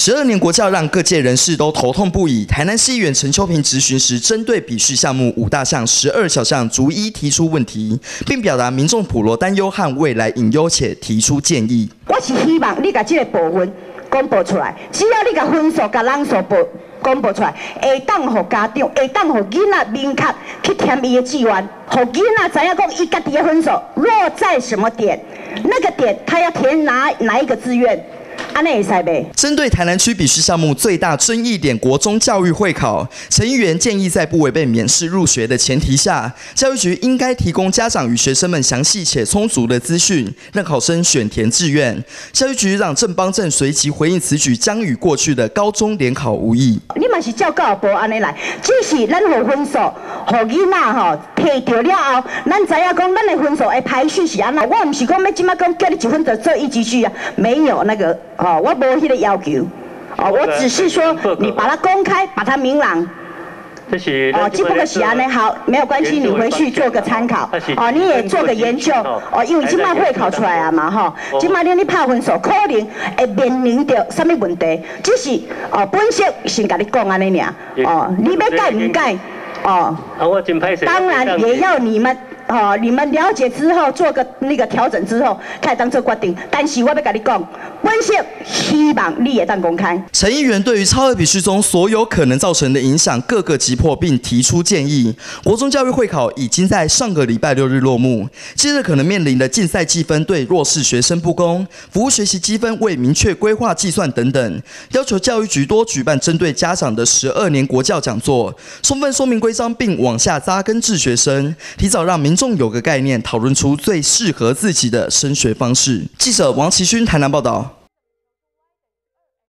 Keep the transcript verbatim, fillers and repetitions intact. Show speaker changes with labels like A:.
A: 十二年国教让各界人士都头痛不已。台南市议员陈秋平质询时，针对比序项目五大项、十二小项逐一提出问题，并表达民众普罗担忧和未来隐忧，且提出建议。
B: 我是希望你把这个部分公布出来，只要你把分数、把人数报公布出来，会当予家长、会当予囡仔明确去填伊的志愿，予囡仔知影讲伊家己的分数落在什么点，那个点他要填哪哪一个志愿。
A: 针对台南区比序项目最大争议点国中教育会考，陈议员建议在不违背免试入学的前提下，教育局应该提供家长与学生们详细且充足的资讯，让考生选填志愿。教育局长郑邦正随即回应此举将与过去的高中联考无异。
B: 你嘛是照教育部安尼来，只是咱有分数，予囡仔吼摕到了后，咱知影讲咱的分数的排序是安怎。我唔是讲要即马讲叫你一分就做一级序啊，没有那个。 哦，我没那个要求，哦，我只是说你把它公开，把它明朗。
C: 这是
B: 哦，只不过是安尼好，没有关系，你回去做个参考。哦，你也做个研究。哦，因为今麦会考出来啊嘛，吼，今麦你你拍分数可能会面临到什么问题？只是哦，本色先甲你讲安尼尔。哦，你要改唔改？哦，当然也要你们。 哦，你们了解之后做个那个调整之后，开当做决定。但是我要跟你讲，本色希望你也当公开。
A: 陈议员对于超额比序中所有可能造成的影响，各个击破，并提出建议。国中教育会考已经在上个礼拜六日落幕，接着可能面临的竞赛计分对弱势学生不公，服务学习积分未明确规划计算等等，要求教育局多举办针对家长的十二年国教讲座，充分说明规章，并往下扎根治学生，提早让民。 众有个概念，讨论出最适合自己的升学方式。记者王奇勋台南报道。